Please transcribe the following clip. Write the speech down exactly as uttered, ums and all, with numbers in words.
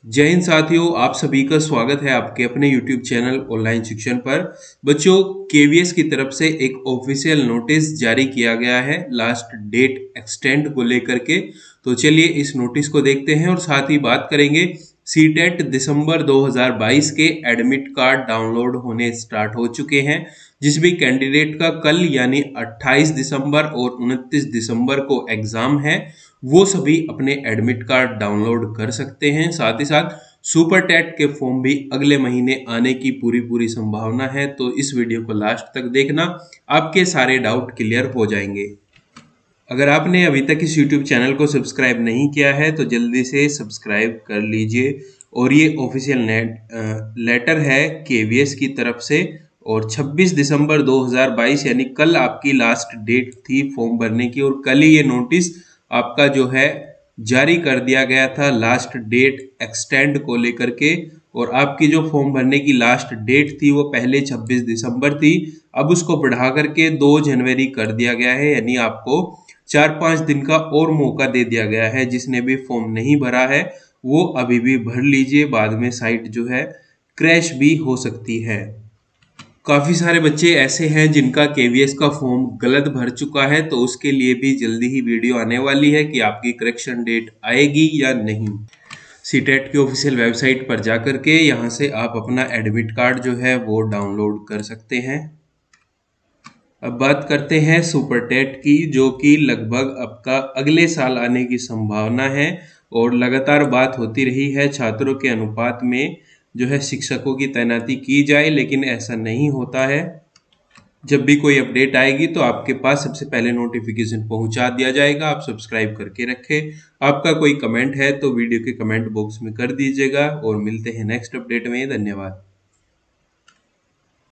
जय हिंद साथियों, आप सभी का स्वागत है आपके अपने यूट्यूब चैनल ऑनलाइन शिक्षण पर। बच्चों, केवीएस की तरफ से एक ऑफिशियल नोटिस जारी किया गया है लास्ट डेट एक्सटेंड को लेकर के। तो चलिए इस नोटिस को देखते हैं और साथ ही बात करेंगे। सीटेट दिसंबर दो हज़ार बाईस के एडमिट कार्ड डाउनलोड होने स्टार्ट हो चुके हैं। जिस भी कैंडिडेट का कल यानी अट्ठाईस दिसंबर और उनतीस दिसंबर को एग्जाम है, वो सभी अपने एडमिट कार्ड डाउनलोड कर सकते हैं। साथ ही साथ सुपर टेट के फॉर्म भी अगले महीने आने की पूरी पूरी संभावना है। तो इस वीडियो को लास्ट तक देखना, आपके सारे डाउट क्लियर हो जाएंगे। अगर आपने अभी तक इस यूट्यूब चैनल को सब्सक्राइब नहीं किया है तो जल्दी से सब्सक्राइब कर लीजिए। और ये ऑफिशियल नेट लेटर है केवीएस की तरफ से, और छब्बीस दिसंबर दो हज़ार बाईस यानी कल आपकी लास्ट डेट थी फॉर्म भरने की, और कल ही ये नोटिस आपका जो है जारी कर दिया गया था लास्ट डेट एक्सटेंड को लेकर के। और आपकी जो फॉर्म भरने की लास्ट डेट थी वो पहले छब्बीस दिसंबर थी, अब उसको बढ़ा करके दो जनवरी कर दिया गया है। यानी आपको चार पांच दिन का और मौका दे दिया गया है। जिसने भी फॉर्म नहीं भरा है वो अभी भी भर लीजिए, बाद में साइट जो है क्रैश भी हो सकती है। काफी सारे बच्चे ऐसे हैं जिनका केवीएस का फॉर्म गलत भर चुका है, तो उसके लिए भी जल्दी ही वीडियो आने वाली है कि आपकी करेक्शन डेट आएगी या नहीं। सीटेट की ऑफिशियल वेबसाइट पर जाकर के यहाँ से आप अपना एडमिट कार्ड जो है वो डाउनलोड कर सकते हैं। अब बात करते हैं सुपर टेट की, जो कि लगभग आपका अगले साल आने की संभावना है। और लगातार बात होती रही है छात्रों के अनुपात में जो है शिक्षकों की तैनाती की जाए, लेकिन ऐसा नहीं होता है। जब भी कोई अपडेट आएगी तो आपके पास सबसे पहले नोटिफिकेशन पहुंचा दिया जाएगा। आप सब्सक्राइब करके रखें। आपका कोई कमेंट है तो वीडियो के कमेंट बॉक्स में कर दीजिएगा, और मिलते हैं नेक्स्ट अपडेट में। धन्यवाद।